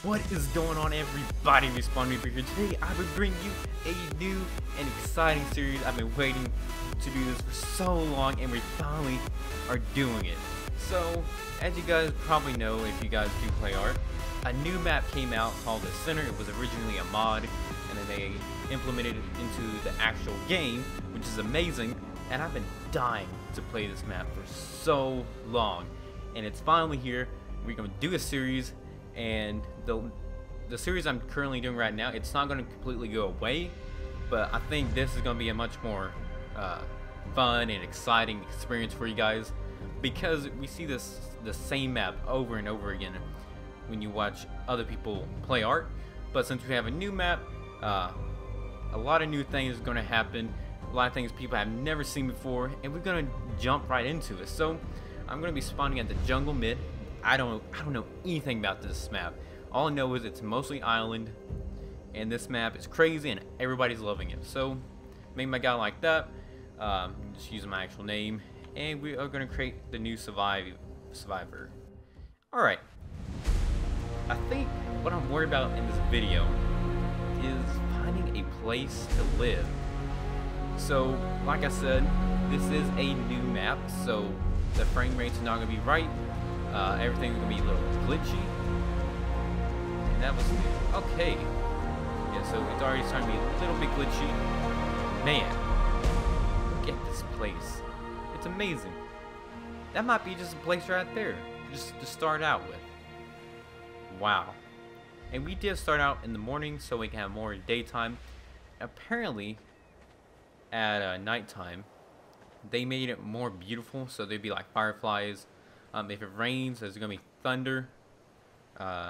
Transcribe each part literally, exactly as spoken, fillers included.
What is going on, everybody? Respawn Reaper here. Today I will bring you a new and exciting series. I've been waiting to do this for so long, and we finally are doing it. So, as you guys probably know, if you guys do play ARK, a new map came out called the Center. It was originally a mod, and then they implemented it into the actual game, which is amazing. And I've been dying to play this map for so long, and it's finally here. We're gonna do a series, and the the series I'm currently doing right now, it's not gonna completely go away, but I think this is gonna be a much more uh, fun and exciting experience for you guys, because we see this the same map over and over again when you watch other people play ARK. But since we have a new map, uh, a lot of new things are gonna happen. A lot of things people have never seen before, and we're gonna jump right into it. So I'm gonna be spawning at the jungle mid. I don't I don't know anything about this map. All I know is it's mostly island, and this map is crazy and everybody's loving it. So make my guy like that. Um, just using my actual name, and we are gonna create the new survive survivor. Alright. I think what I'm worried about in this video is finding a place to live. So, like I said, this is a new map, so the frame rate's not gonna be right. Uh, everything's gonna be a little glitchy, and that was new. Okay, yeah. So it's already starting to be a little bit glitchy. Man, look at this place. It's amazing. That might be just a place right there, just to start out with. Wow. And we did start out in the morning, so we can have more daytime. Apparently, at uh, nighttime, they made it more beautiful, so they'd be like fireflies. Um, if it rains, there's gonna be thunder. Uh,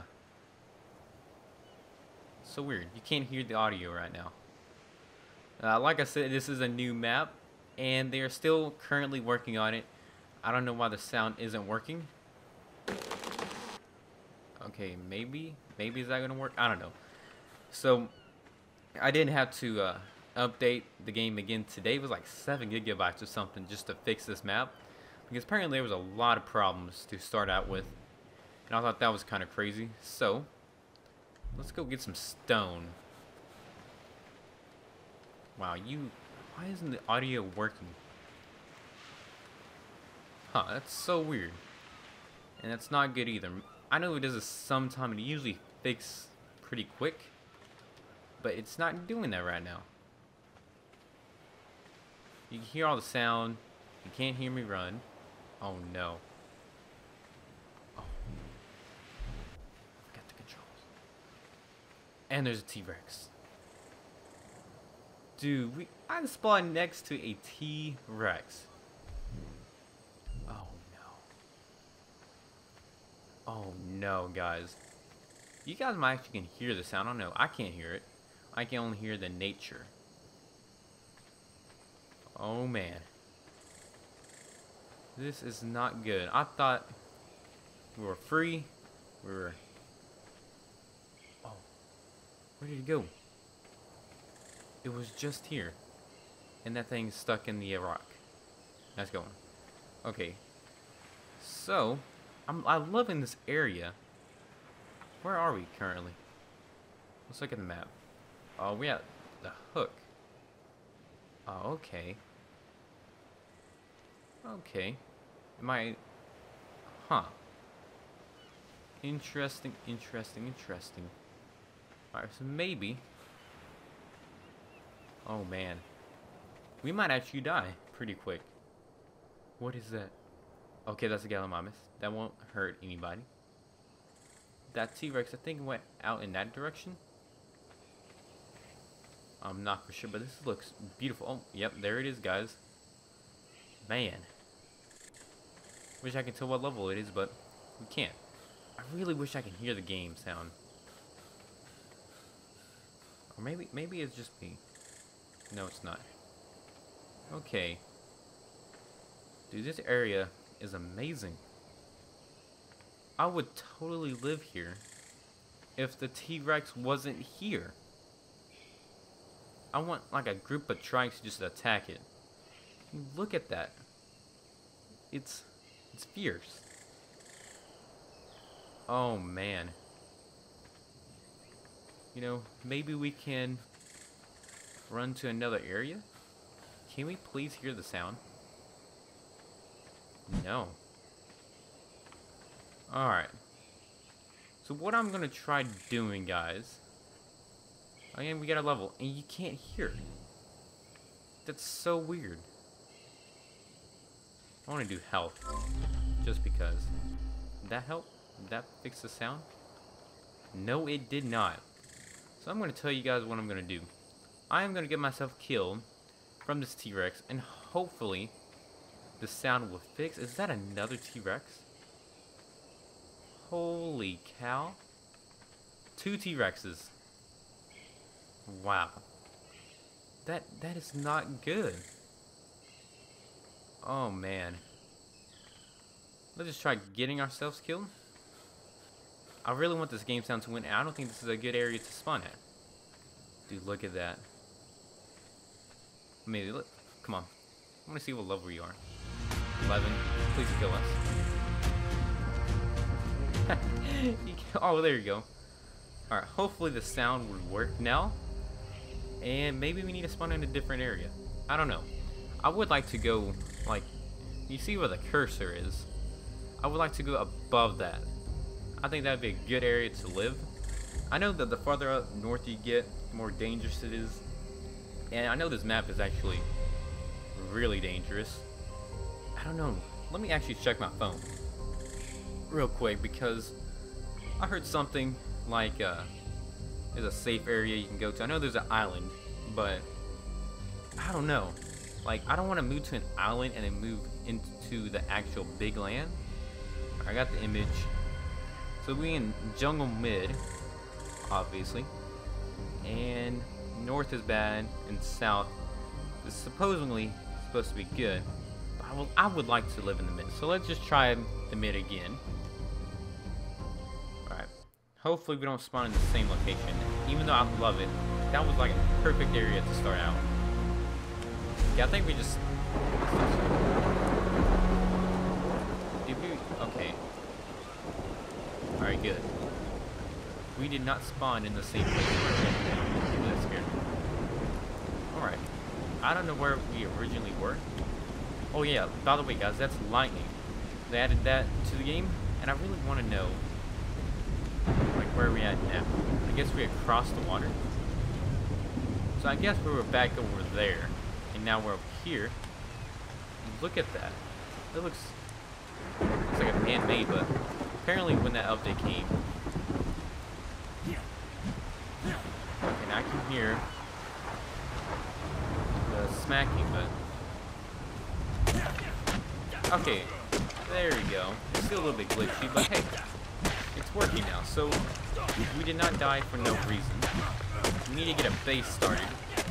so weird. You can't hear the audio right now. Uh, like I said, this is a new map, and they are still currently working on it. I don't know why the sound isn't working. Okay, maybe, maybe is that gonna work? I don't know. So I didn't have to uh, update the game again today. It was like seven gigabytes or something just to fix this map, because apparently there was a lot of problems to start out with, and I thought that was kind of crazy. So let's go get some stone. Wow, you why isn't the audio working? Huh, that's so weird, and that's not good either. I know it does this sometime, and it usually fixes pretty quick, but it's not doing that right now. You can hear all the sound. You can't hear me run. Oh no. Oh. I got the controls. And there's a T-Rex. Dude, we I spawned next to a T-Rex. Oh no. Oh no, guys. You guys might actually can hear the sound. I don't know. I can't hear it. I can only hear the nature. Oh man. This is not good. I thought we were free. We were... Oh. Where did it go? It was just here. And that thing's stuck in the rock. That's going. Okay. So, I'm, I'm loving this area. Where are we currently? Let's look at the map. Oh, we're at the hook. Oh, okay. Okay. Am I... Huh. Interesting, interesting, interesting. Alright, so maybe... Oh, man. We might actually die pretty quick. What is that? Okay, that's a Gallimimus. That won't hurt anybody. That T-Rex, I think, went out in that direction. I'm not for sure, but this looks beautiful. Oh, yep, there it is, guys. Man. Wish I could tell what level it is, but we can't. I really wish I could hear the game sound. Or maybe, maybe it's just me. No, it's not. Okay. Dude, this area is amazing. I would totally live here if the T-Rex wasn't here. I want like a group of trikes just to attack it. Look at that. It's it's fierce. Oh man. You know, maybe we can run to another area? Can we please hear the sound? No. Alright. So what I'm gonna try doing, guys. Again, we got a level, and you can't hear. That's so weird. I want to do health. Just because. Did that help? Did that fix the sound? No, it did not. So I'm going to tell you guys what I'm going to do. I am going to get myself killed from this T-Rex, and hopefully the sound will fix. Is that another T-Rex? Holy cow. Two T-Rexes. Wow. That that is not good. Oh man. Let's just try getting ourselves killed. I really want this game sound to win, and I don't think this is a good area to spawn at. Dude, look at that. Maybe, look. Come on. I want to see what level you are. eleven. Please kill us. Oh, there you go. Alright, hopefully the sound would work now. And maybe we need to spawn in a different area. I don't know. I would like to go, like, you see where the cursor is? I would like to go above that. I think that would be a good area to live. I know that the farther up north you get, the more dangerous it is. And I know this map is actually really dangerous. I don't know. Let me actually check my phone real quick, because I heard something like uh, there's a safe area you can go to. I know there's an island, but I don't know. Like, I don't want to move to an island and then move into the actual big land. I got the image. So we in jungle mid, obviously, and north is bad and south is supposedly supposed to be good. But I, will, I would like to live in the mid, so let's just try the mid again. Alright, hopefully we don't spawn in the same location. Even though I love it, that was like a perfect area to start out. Yeah, I think we just... Did we... Okay. Alright, good. We did not spawn in the same place. That scared me. Alright. I don't know where we originally were. Oh yeah, by the way guys, that's lightning. They added that to the game, and I really want to know, like, where are we at now? I guess we crossed the water. So I guess we were back over there, and now we're up here. Look at that. It looks, looks like a man-made, but apparently when that update came, and I can hear the smacking, but okay, there we go. It's still a little bit glitchy, but hey, it's working now. So we did not die for no reason. We need to get a base started.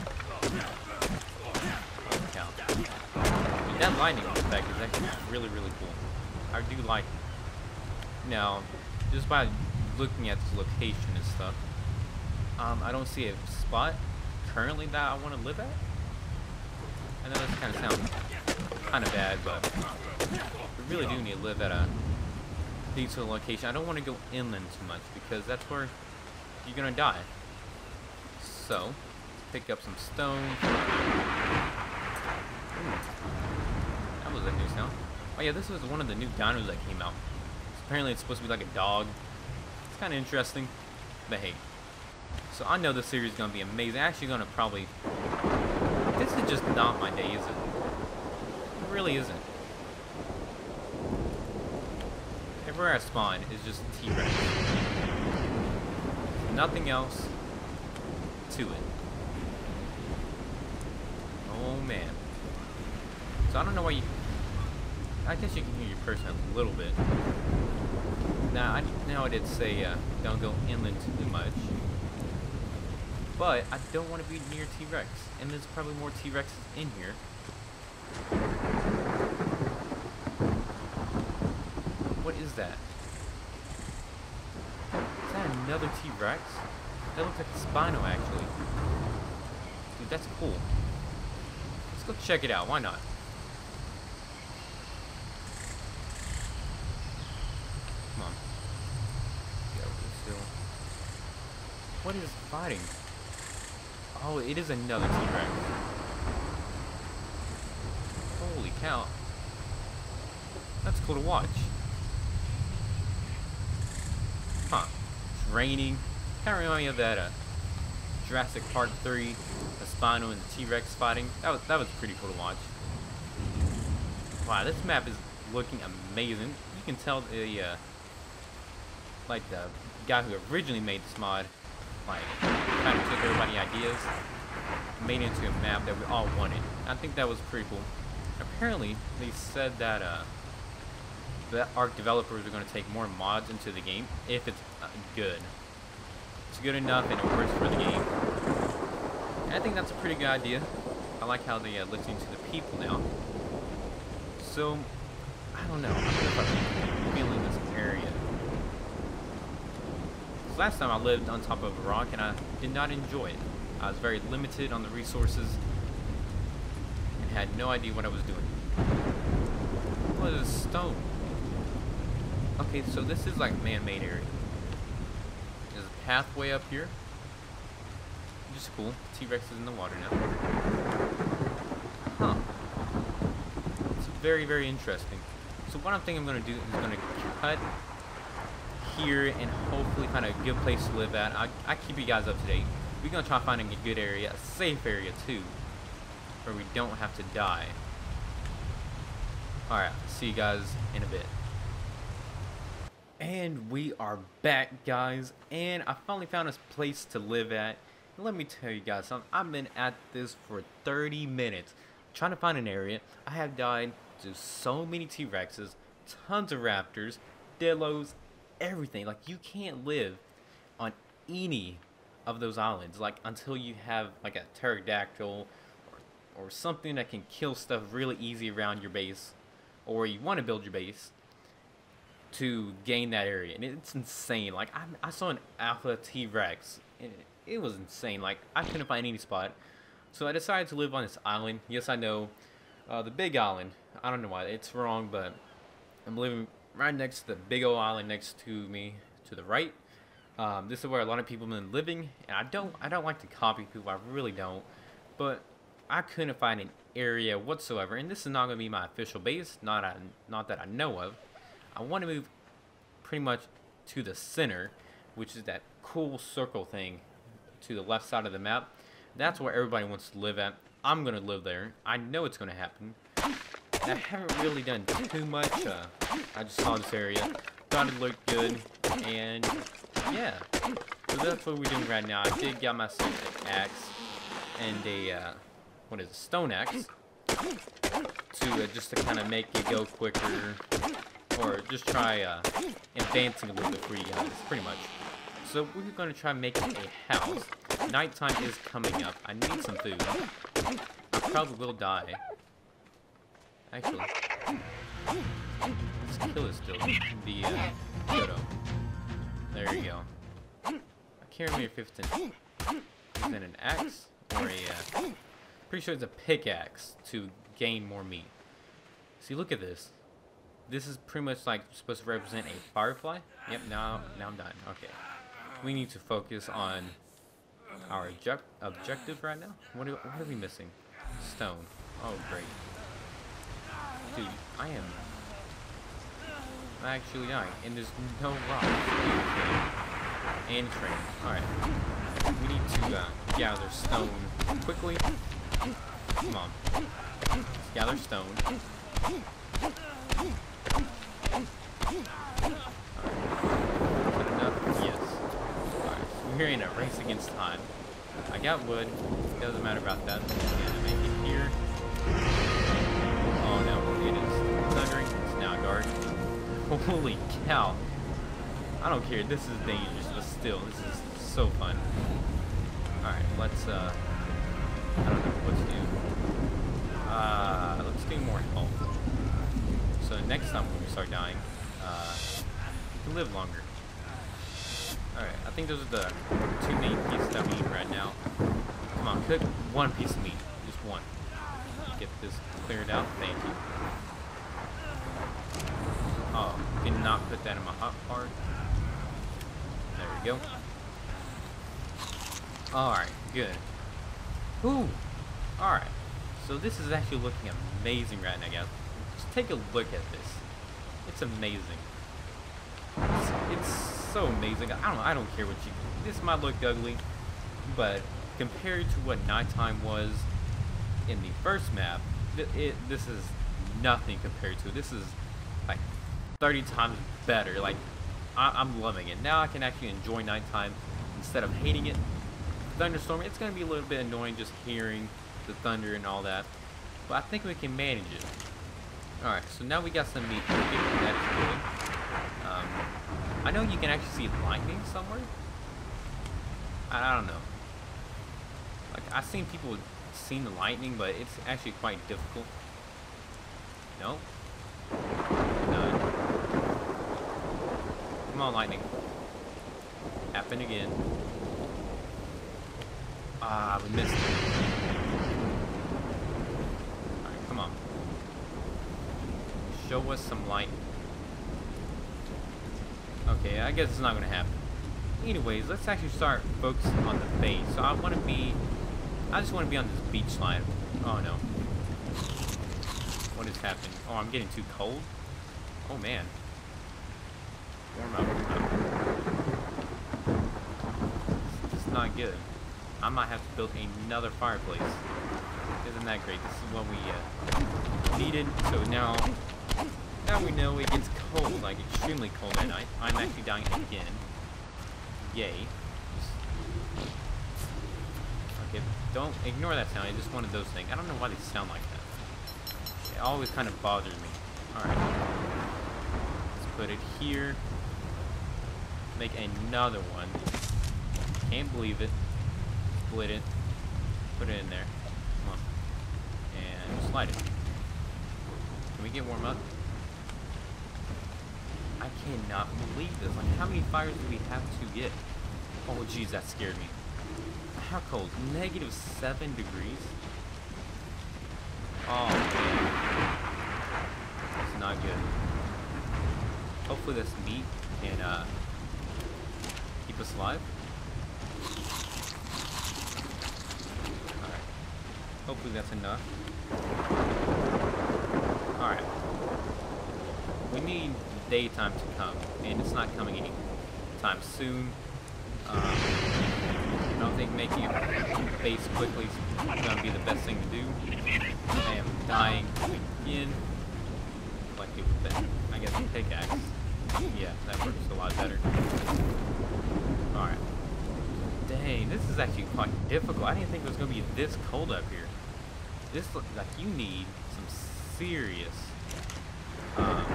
Dude, that lightning effect is actually really, really cool. I do like it. Now, just by looking at this location and stuff, um, I don't see a spot currently that I want to live at. I know this kind of sounds kind of bad, but we really do need to live at a decent location. I don't want to go inland too much, because that's where you're gonna die. So, let's pick up some stone. Ooh, that was a new sound. Oh yeah, this was one of the new dinos that came out. Apparently it's supposed to be like a dog. It's kind of interesting, but hey. So I know this series is going to be amazing. Actually going to probably... This is just not my day, is it? It really isn't. Everywhere I spawn is just T-Rex. Nothing else to it. Oh man. So I don't know why you... I guess you can hear your person a little bit. Now, I know I did say uh, don't go inland too much. But I don't want to be near T-Rex. And there's probably more T-Rexes in here. What is that? Is that another T-Rex? That looks like a Spino, actually. Dude, that's cool. Let's go check it out. Why not? Come on. Get over this hill. What is fighting? Oh, it is another T-Rex. Holy cow. That's cool to watch. Huh. It's raining. Kind of remind me of that uh, Jurassic Park three, the Spino and the T-Rex fighting. That was, that was pretty cool to watch. Wow, this map is looking amazing. You can tell the, uh, like the guy who originally made this mod, like, kind of took everybody's ideas, made it into a map that we all wanted. I think that was pretty cool. Apparently, they said that uh, the ARK developers are going to take more mods into the game if it's uh, good. It's good enough and it works for the game. And I think that's a pretty good idea. I like how they uh, listen to the people now. So, I don't know. I don't know if I'm feeling this area. Last time I lived on top of a rock and I did not enjoy it. I was very limited on the resources and had no idea what I was doing. What is stone? Okay, so this is like man-made area. There's a pathway up here. Which is cool. T-Rex is in the water now. Huh. It's very, very interesting. So what I'm thinking I'm going to do is going to cut here and hopefully find a good place to live at. I, I keep you guys up to date. We're gonna try finding a good area, a safe area too, where we don't have to die. Alright, see you guys in a bit. And we are back, guys, and I finally found a place to live at. And let me tell you guys something. I've been at this for thirty minutes trying to find an area. I have died to so many T-Rexes, tons of raptors, dillos, everything. Like, you can't live on any of those islands like until you have like a pterodactyl or, or something that can kill stuff really easy around your base, or you want to build your base to gain that area. And it's insane. Like, I, I saw an alpha T-Rex and it, it was insane. Like, I couldn't find any spot, so I decided to live on this island. Yes, I know, uh, the big island. I don't know why it's wrong, but I'm living right next to the big old island next to me to the right. Um, this is where a lot of people have been living, and I don't I don't like to copy people, I really don't, but I couldn't find an area whatsoever, and this is not going to be my official base, not I, not that I know of. I want to move pretty much to the center, which is that cool circle thing to the left side of the map. That's where everybody wants to live at. I'm going to live there. I know it's going to happen. I haven't really done too much. Uh, I just saw this area, thought it looked good, and yeah. So that's what we're doing right now. I did get myself an axe and a, uh, what is it, stone axe, to uh, just to kind of make it go quicker, or just try uh, advancing a little bit for you guys, pretty much. So we're going to try making a house. Nighttime is coming up. I need some food. I probably will die. Actually, let's kill this still. The uh, dodo. There you go. I can't remember if it's an, is it an axe or a. Uh, pretty sure it's a pickaxe to gain more meat. See, look at this. This is pretty much like supposed to represent a firefly. Yep. Now, now I'm done. Okay. We need to focus on our object objective right now. What are, what are we missing? Stone. Oh, great. Dude, I am actually dying, and there's no rock. And train. Alright. We need to uh, gather stone quickly. Come on. Let's gather stone. Alright. Enough? Yes. Alright, so we're in a race against time. I got wood. Doesn't matter about that. Gonna make it here. Oh no, it is thundering. It's now dark. Holy cow. I don't care. This is dangerous, but still, this is so fun. Alright, let's, uh, I don't know what to do. Uh, let's do more health. So next time when we start dying, uh, we live longer. Alright, I think those are the two main pieces that we need right now. Come on, cook one piece of meat. Just one. Get this cleared out. Thank you. Oh, did not put that in my hot part. There we go. Alright, good. Ooh! Alright. So this is actually looking amazing right now, guys. Just take a look at this. It's amazing. It's, it's so amazing. I don't I don't care what you do. This might look ugly, but compared to what nighttime was in the first map, it, it this is nothing compared to it. This is like thirty times better. Like, I, I'm loving it. Now I can actually enjoy nighttime instead of hating it. Thunderstorm, it's going to be a little bit annoying just hearing the thunder and all that, but I think we can manage it. Alright, so now we got some meat cooking. That's good. Um, I know you can actually see lightning somewhere. I, I don't know. Like, I've seen people seen the lightning, but it's actually quite difficult. No? No. Come on, lightning. Happen again. Ah, we missed it. Alright, come on. Show us some light. Okay, I guess it's not gonna happen. Anyways, let's actually start focusing on the base. So I wanna be I just wanna be on this beach line. Oh no. What is happening? Oh, I'm getting too cold? Oh man. Warm up, warm up. This is not good. I might have to build another fireplace. Isn't that great? This is what we uh, needed. So now, now we know it gets cold, like extremely cold at night. I'm actually dying again. Yay. Okay, don't ignore that sound. It's just one of those things. I don't know why they sound like that. It always kind of bothers me. Alright. Let's put it here. Make another one. Can't believe it. Split it. Put it in there. Come on. And slide it. Can we get warm up? I cannot believe this. Like, how many fires do we have to get? Oh, jeez, that scared me. How cold? Negative seven degrees? Oh, man. That's not good. Hopefully this meat can uh, keep us alive. Alright. Hopefully that's enough. Alright. We need daytime to come, and it's not coming anytime soon. Um, I don't think making a base quickly is going to be the best thing to do. I am dying again. Like it with that, I guess, a pickaxe. Yeah, that works a lot better. Alright. Dang, this is actually quite difficult. I didn't think it was going to be this cold up here. This looks like you need some serious... Um,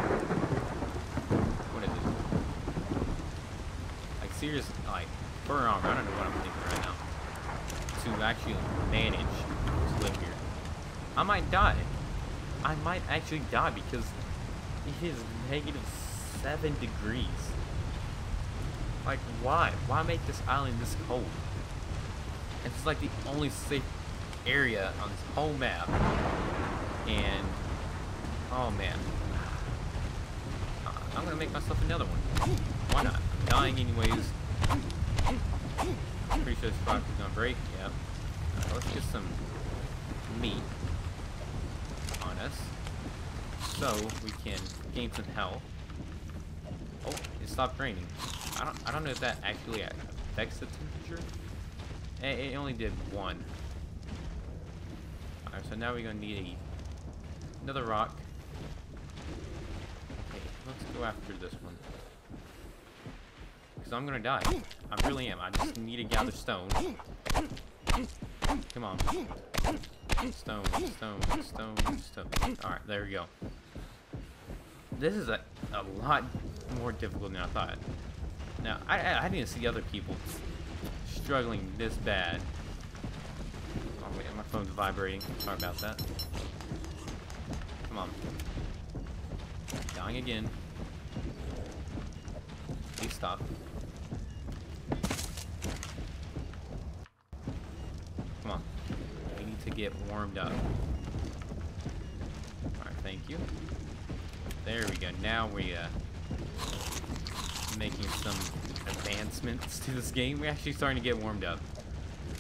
what is it? Like serious, like, fur armor. I don't know what I'm thinking right now. To actually manage to live here. I might die. I might actually die because it is negative seven degrees. Like, why? Why make this island this cold? It's like the only safe area on this whole map. And, oh man. Uh, I'm gonna make myself another one. Why not? I'm dying anyways. Pretty sure this rock is gonna break. Yep. Right, let's get some meat on us so we can gain some health. Oh, it stopped raining. I don't I don't know if that actually affects the temperature. It, it only did one. Alright, so now we're gonna need a, another rock. Okay, let's go after this one. Because I'm gonna die. I really am. I just need to gather stone. Come on. Stone, stone, stone, stone. Alright, there we go. This is a, a lot more difficult than I thought. Now, I, I, I didn't see other people struggling this bad. Oh wait, my phone's vibrating. Sorry about that. Come on. Dying again. Please stop. Come on. We need to get warmed up. Alright, thank you. There we go. Now we uh making some advancements to this game. We're actually starting to get warmed up.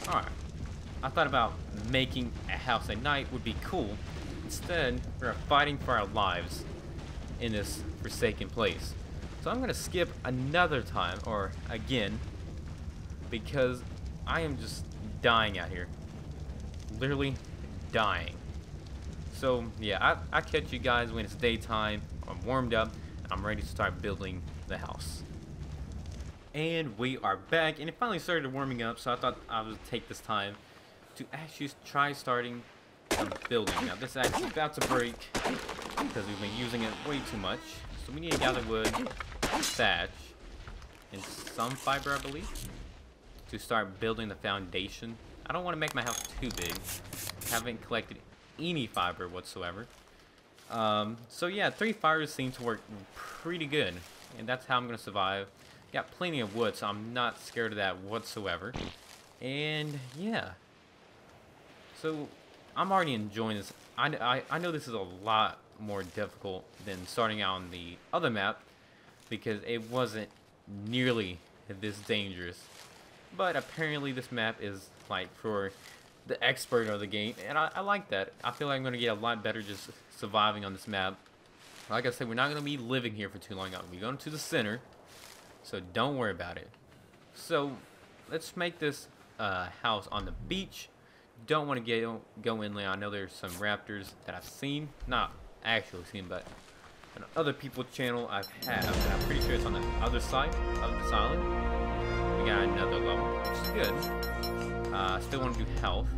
Alright. I thought about making a house at night would be cool. Instead, we're fighting for our lives in this forsaken place. So I'm gonna skip another time, or again, because I am just dying out here. Literally dying. So yeah, I, I catch you guys when it's daytime, I'm warmed up, and I'm ready to start building the house. And we are back, and it finally started warming up, so I thought I would take this time to actually try starting some building. Now this axe is about to break because we've been using it way too much. So we need to gather wood, thatch, and some fiber, I believe, to start building the foundation. I don't want to make my house too big. Haven't collected any fiber whatsoever. Um, so yeah, three fibers seem to work pretty good, and that's how I'm going to survive. Got plenty of wood, so I'm not scared of that whatsoever. And yeah, so I'm already enjoying this. I, I, I know this is a lot more difficult than starting out on the other map, because it wasn't nearly this dangerous. But apparently this map is like for the expert of the game, and I, I like that. I feel like I'm going to get a lot better just surviving on this map. Like I said, we're not going to be living here for too long. We're going to the center, so don't worry about it. So let's make this uh, house on the beach. Don't want to get go inland. I know there's some raptors that I've seen, not actually seen, but on other people's channel I've had, and I'm pretty sure it's on the other side of this island. We got another level, which is good. Uh, still want to do health.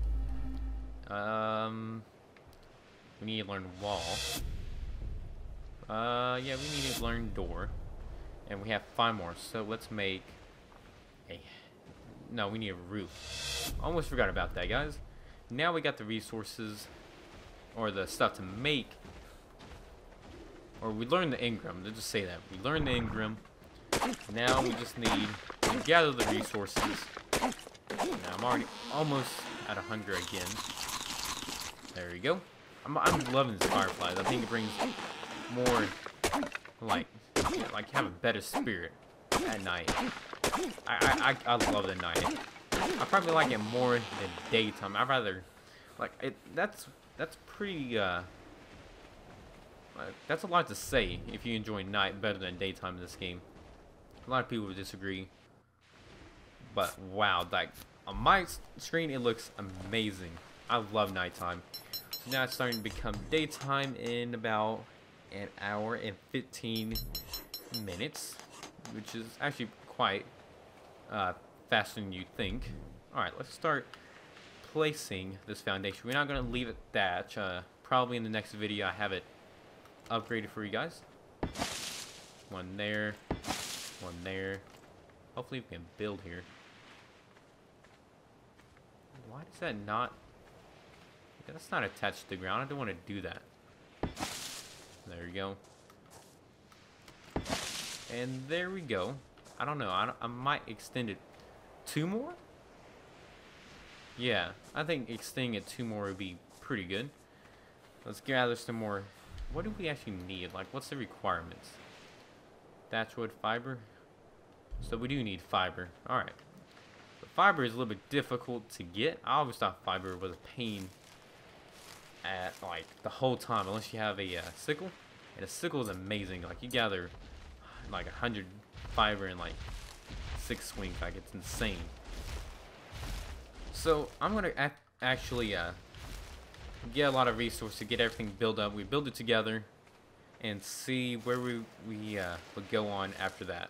Um, we need to learn wall. Uh, yeah, we need to learn door, and we have five more. So let's make a. No, we need a roof. Almost forgot about that, guys. Now we got the resources, or the stuff to make, or we learned the Ingram. Let's just say that we learned the Ingram. Now we just need to gather the resources. Now I'm already almost at a hunger again. There we go. I'm, I'm loving this fireflies. I think it brings more, like, like have a better spirit at night. I, I, I love the night. I probably like it more than daytime. I'd rather, like, it. That's that's pretty. Uh, that's a lot to say if you enjoy night better than daytime in this game. A lot of people would disagree, but wow, like on my screen, it looks amazing. I love nighttime. So now it's starting to become daytime in about an hour and fifteen minutes, which is actually quite uh, faster than you'd think. Alright, let's start placing this foundation. We're not going to leave it thatch. Uh, probably in the next video I have it upgraded for you guys. One there, one there. Hopefully we can build here. Why does that not... That's not attached to the ground. I don't want to do that. There we go. And there we go. I don't know. I, don't, I might extend it two more? Yeah, I think extending it two more would be pretty good. Let's gather some more. What do we actually need? Like, what's the requirements? Thatchwood, fiber? So we do need fiber. Alright. But fiber is a little bit difficult to get. I always thought fiber was a pain at, like, the whole time, unless you have a uh, sickle. And a sickle is amazing. Like, you gather like a hundred fiber in like six swings. Like, it's insane. So I'm gonna ac actually uh, get a lot of resources to get everything built up. We build it together and see where we we uh, would go on after that.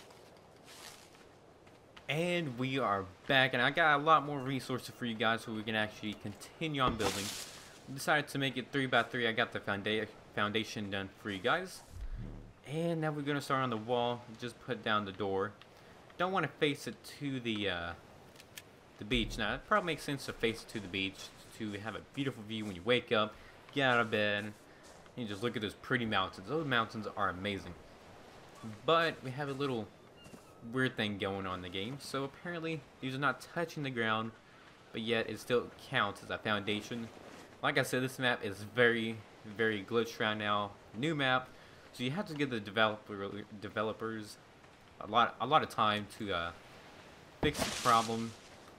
And we are back, and I got a lot more resources for you guys, so we can actually continue on building. We decided to make it three by three. I got the founda foundation done for you guys. And now we're going to start on the wall. Just put down the door. Don't want to face it to the uh, the beach. Now, it probably makes sense to face it to the beach to have a beautiful view when you wake up, get out of bed, and you just look at those pretty mountains. Those mountains are amazing. But we have a little weird thing going on in the game. So apparently, these are not touching the ground, but yet it still counts as a foundation. Like I said, this map is very, very glitched right now. New map. So you have to give the developer developers a lot a lot of time to uh, fix the problem.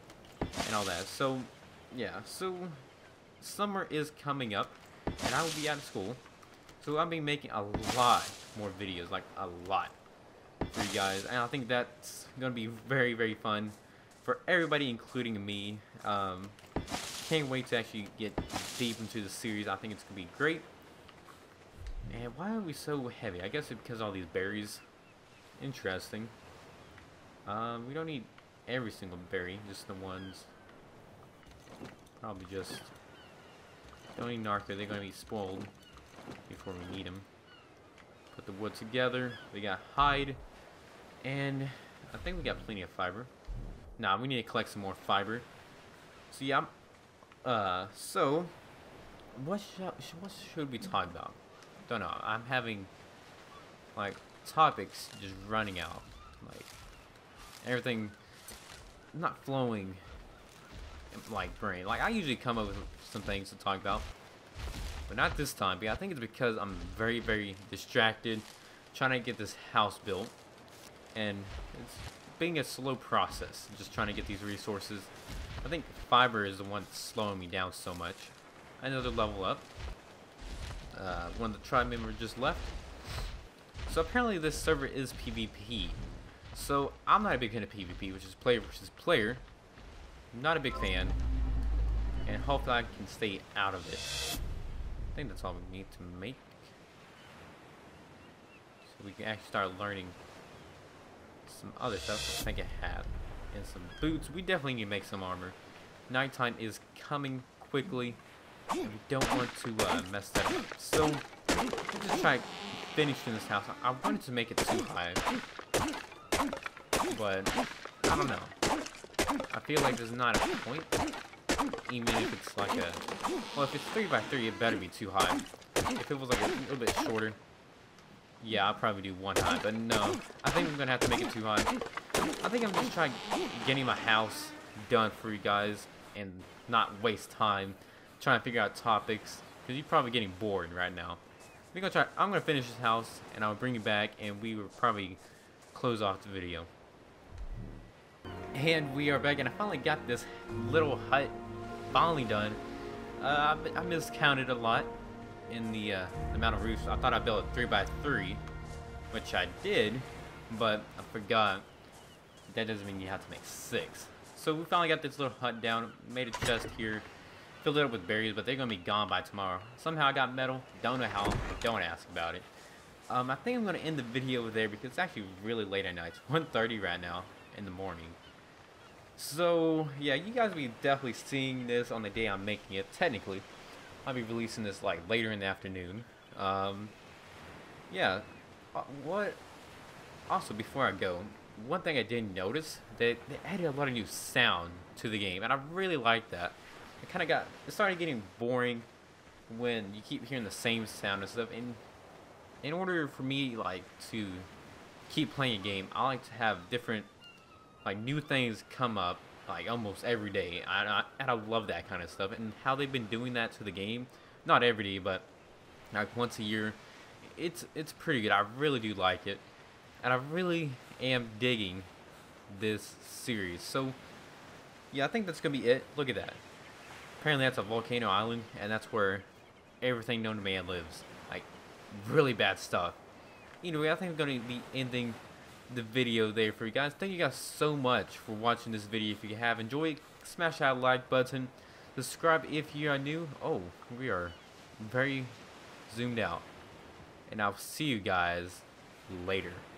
and all that. So, yeah, so summer is coming up, and I will be out of school. So I'll be making a lot more videos, like a lot, for you guys. And I think that's going to be very, very fun for everybody, including me. Um, can't wait to actually get deep into the series. I think it's going to be great. And why are we so heavy? I guess it's because of all these berries. Interesting. Um, we don't need every single berry, just the ones. Probably just don't need narco. They're going to be spoiled before we need them. Put the wood together. We got hide. And I think we got plenty of fiber. Nah, we need to collect some more fiber. So yeah, I'm, uh, so what should what should we talk about? Don't know. I'm having like topics just running out. Like everything not flowing in like brain. Like I usually come up with some things to talk about, but not this time. But I think it's because I'm very very distracted trying to get this house built, and it's being a slow process, just trying to get these resources. I think fiber is the one that's slowing me down so much. Another level up. Uh, one of the tribe members just left. So apparently this server is PvP. So I'm not a big fan of PvP, which is player versus player. Not a big fan. And hopefully I can stay out of it. I think that's all we need to make. So we can actually start learning some other stuff. I think I have. And some boots. We definitely need to make some armor. Nighttime is coming quickly. And we don't want to uh, mess that up. So, we'll just try finishing this house. I wanted to make it too high. But, I don't know. I feel like there's not a point. Even if it's like a... Well, if it's three by three, it better be too high. If it was like a little bit shorter, yeah, I'll probably do one high. But no, I think I'm going to have to make it too high. I think I'm just trying getting my house done for you guys and not waste time trying to figure out topics, because you're probably getting bored right now. We're gonna try. I'm gonna finish this house, and I'll bring you back, and we will probably close off the video. And we are back, and I finally got this little hut finally done. Uh, I, I miscounted a lot in the, uh, the amount of roofs. I thought I built a three by three, which I did, but I forgot that doesn't mean you have to make six. So we finally got this little hut down, made a chest here. Filled it up with berries, but they're gonna be gone by tomorrow. Somehow I got metal. Don't know how. Don't ask about it. Um, I think I'm gonna end the video there because it's actually really late at night. It's one thirty right now in the morning. So yeah, you guys will be definitely seeing this on the day I'm making it. Technically, I'll be releasing this like later in the afternoon. Um, yeah. Uh, what? Also, before I go, one thing I did notice that they added a lot of new sound to the game, and I really like that. It kind of got, it started getting boring when you keep hearing the same sound and stuff. And in order for me, like, to keep playing a game, I like to have different, like, new things come up, like, almost every day. I, I, and I love that kind of stuff. And how they've been doing that to the game, not every day, but, like, once a year, it's, it's pretty good. I really do like it. And I really am digging this series. So, yeah, I think that's going to be it. Look at that. Apparently that's a volcano island, and that's where everything known to man lives. Like, really bad stuff. Anyway, I think I'm going to be ending the video there for you guys. Thank you guys so much for watching this video. If you have enjoyed, smash that like button. Subscribe if you are new. Oh, we are very zoomed out. And I'll see you guys later.